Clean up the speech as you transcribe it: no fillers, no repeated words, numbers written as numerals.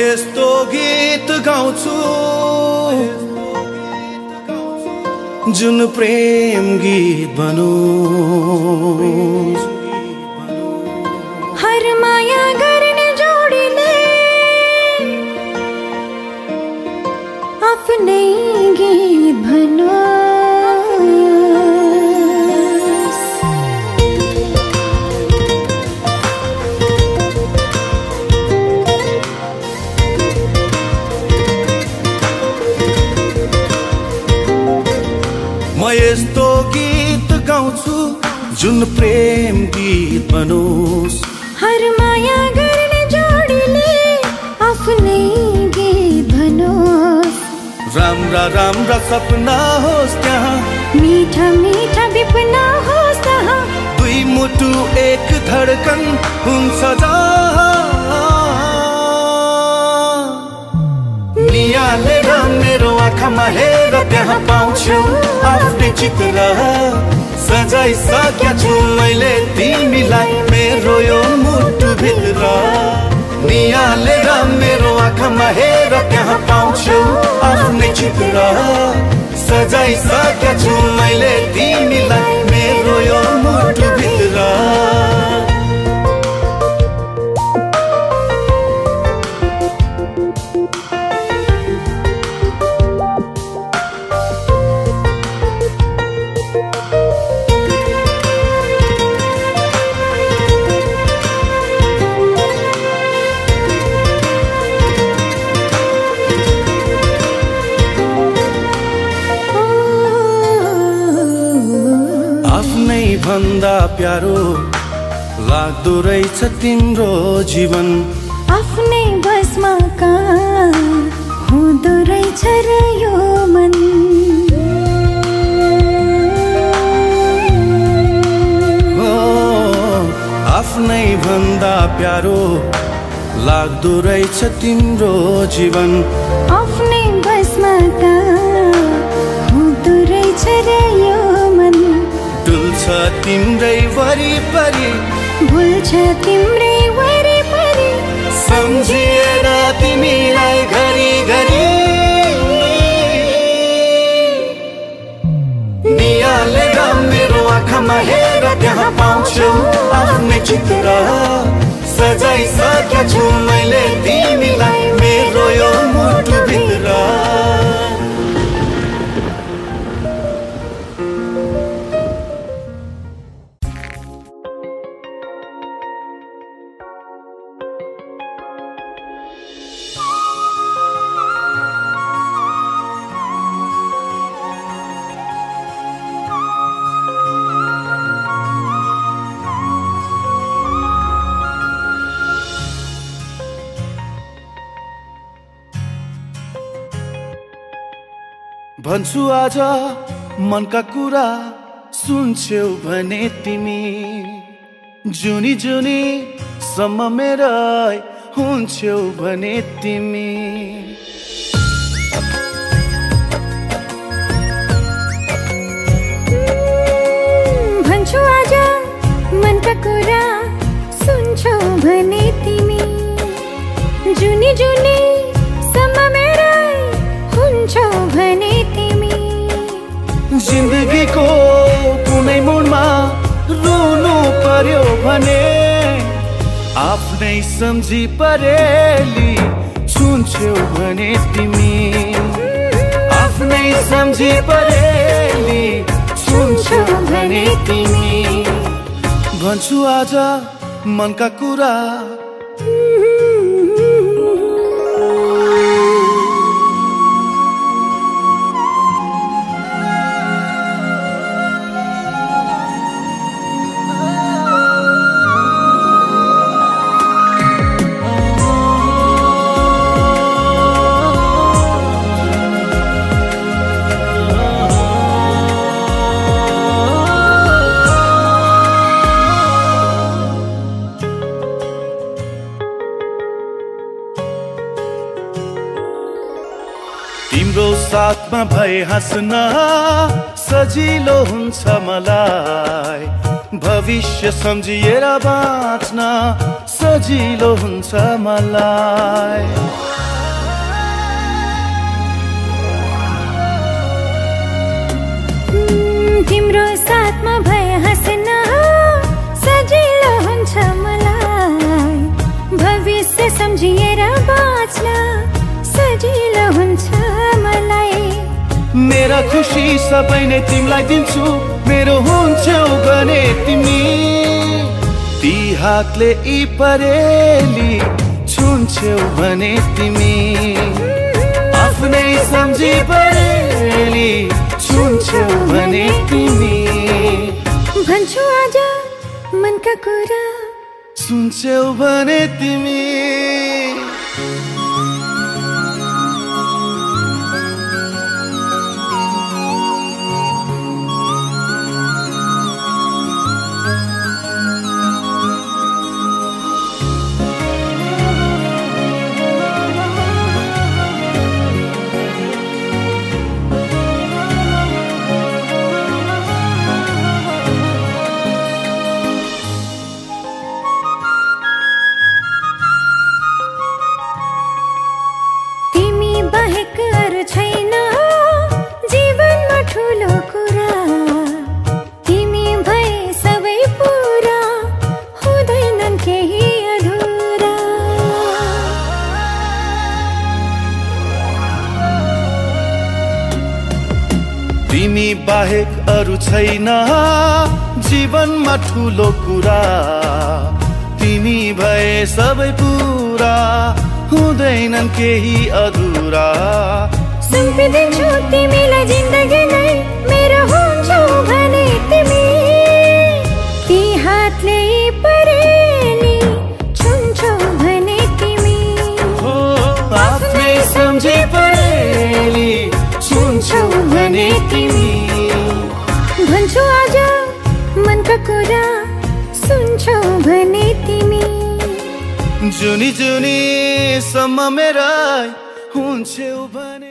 यस्तो गीत गाउँछु जुन प्रेम गीत बनोस्। हर माया गर्ने जोडीले आफ्नै गीत बनोस्। म यस्तो गीत गाउँछु जुन प्रेम गीत बनोस्। हर माया गर्ने जोडीले आफ्नै गीत बनोस्। राम्रा राम्रा सपना होस् त्यहाँ, मीठा मीठा विपना होस् त्यहाँ। दुई मुटु एक धडकन हुन्छ जहाँ। नियालेर मेरो आँखामा हेर त्यहाँ पाउँछु आफ्नै चित्र। सजाइसकेका छु मैले तिमीलाई मेरो यो मुटु भित्र। नियालेर मेरो आँखामा हेर त्यहाँ पाउँछु आफ्नै चित्र। सजाइसकेका छु मैले तिमीलाई मेरो यो मुटु भित्र। भन्दा प्यारो लाग्दो रहेछ तिम्रो जीवन। आफ्नै बसमा कहाँ हुँदो रहेछ र यो मन। हो आफ्नै भन्दा प्यारो लाग्दो रहेछ तिम्रो जीवन। आफ्नै बसमा कहाँ हुँदो रहेछ र यो मन। डुल्छ तिम्रै वरिपरि, भुल्छ तिम्रै वरिपरि, सम्झिएर तिमीलाई घरि घरि। नियालेर मेरो आँखामा हेर त्यहाँ पाउँछु आफ्नै चित्र। सजाइसकेका छु मैले तिमीलाई मेरो यो मुटु भित्र। भन्छु आज मनका कुरा सुन्छौ भने तिमी। जुनी जुनी सम्म मेरै हुन्छौ भने तिमी। भन्छु आज मनका कुरा सुन्छौ भने तिमी। जुनी जुनी सम्म मेरै हुन्छौ भने तिमी। जिन्दगीको कुनै मोडमा रुनु पर्यो भने आफ्नै सम्झी परेली छुन्छौ भने तिमी। आफ्नै सम्झी परेली छुन्छौ भने तिमी। भन्छु आज मनका कुरा। साथमा भए हाँस्न सजिलो हुन्छ मलाई, भविष्य सम्झिएर बाँच्न सजिलो हुन्छ मलाई। तिम्रो साथमा भए हाँस्न सजिलो हुन्छ मलाई, भविष्य सम्झिएर बाँच्न सजिलो हुन्छ मलाई। मेरा खुसी सबै नै तिमीलाई दिन्छु, मेरो हुन्छौ भने तिमी। ती हातले यी परेली छुन्छौ भने तिमी, आफ्नै सम्झी परेली छुन्छौ भने तिमी। भन्छु आज मनका कुरा सुन्छौ भने तिमी। बाहेक अरू छैन जीवनमा ठुलो कुरा, तिमी भए सबै पुरा, हुँदैनन् केही अधुरा। तिमी बाहेक अरू छैन जीवनमा ठुलो कुरा, तिमी भए सबै पुरा, हुँदैनन् केही अधुरा। सुम्पिदिन्छु तिमीलाई जिन्दगी नै, मेरो हुन्छौ भने तिमी। ती हातले परेली छुन्छौ भने तिमी, आफ्नै सम्झी परेली छुन्छौ भने तिमी। भन्छु आज मनका कुरा सुन्छौ भने तिमी। जुनी जुनी सम्म मेरा हुन्छौ भने